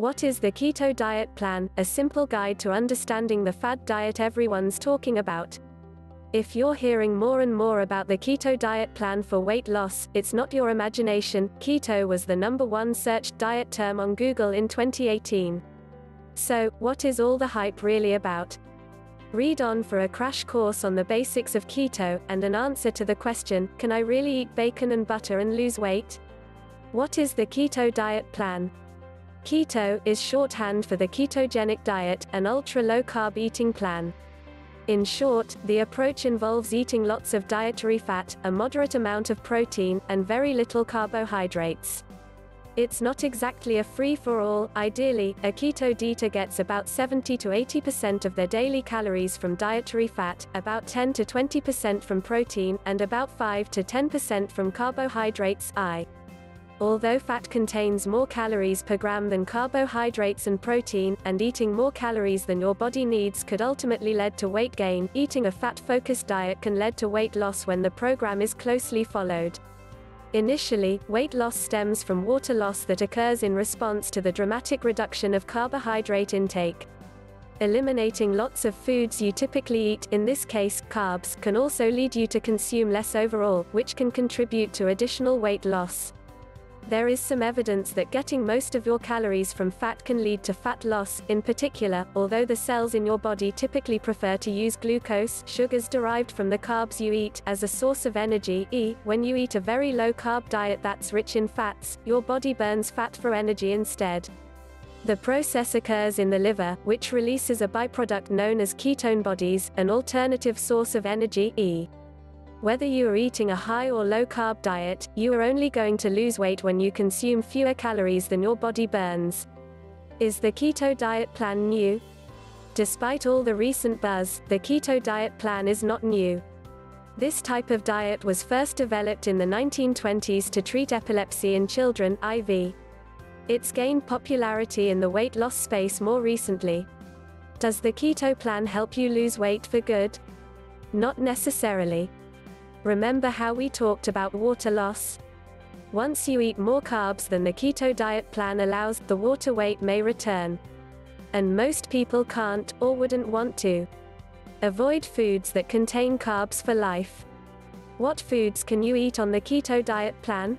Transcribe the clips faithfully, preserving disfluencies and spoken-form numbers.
What is the Keto Diet Plan? A simple guide to understanding the fad diet everyone's talking about. If you're hearing more and more about the Keto Diet Plan for weight loss, it's not your imagination. Keto was the number one searched diet term on Google in twenty eighteen. So, what is all the hype really about? Read on for a crash course on the basics of keto, and an answer to the question, can I really eat bacon and butter and lose weight? What is the Keto Diet Plan? Keto is shorthand for the ketogenic diet, an ultra-low-carb eating plan. In short, the approach involves eating lots of dietary fat, a moderate amount of protein, and very little carbohydrates. It's not exactly a free-for-all. Ideally, a keto eater gets about seventy to eighty percent of their daily calories from dietary fat, about ten to twenty percent from protein, and about five to ten percent from carbohydrates. I. Although fat contains more calories per gram than carbohydrates and protein, and eating more calories than your body needs could ultimately lead to weight gain, eating a fat-focused diet can lead to weight loss when the program is closely followed. Initially, weight loss stems from water loss that occurs in response to the dramatic reduction of carbohydrate intake. Eliminating lots of foods you typically eat, in this case, carbs, can also lead you to consume less overall, which can contribute to additional weight loss. There is some evidence that getting most of your calories from fat can lead to fat loss. In particular, although the cells in your body typically prefer to use glucose, sugars derived from the carbs you eat, as a source of energy, e, when you eat a very low-carb diet that's rich in fats, your body burns fat for energy instead. The process occurs in the liver, which releases a byproduct known as ketone bodies, an alternative source of energy, e. Whether you are eating a high or low-carb diet, you are only going to lose weight when you consume fewer calories than your body burns. Is the Keto Diet Plan new? Despite all the recent buzz, the Keto Diet Plan is not new. This type of diet was first developed in the nineteen twenties to treat epilepsy in children, I V. It's gained popularity in the weight loss space more recently. Does the Keto Plan help you lose weight for good? Not necessarily. Remember how we talked about water loss? Once you eat more carbs than the Keto Diet Plan allows, the water weight may return. And most people can't, or wouldn't want to. Avoid foods that contain carbs for life. What foods can you eat on the Keto Diet Plan?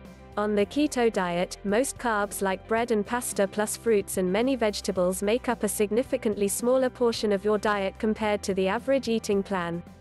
On the keto diet, most carbs like bread and pasta plus fruits and many vegetables make up a significantly smaller portion of your diet compared to the average eating plan.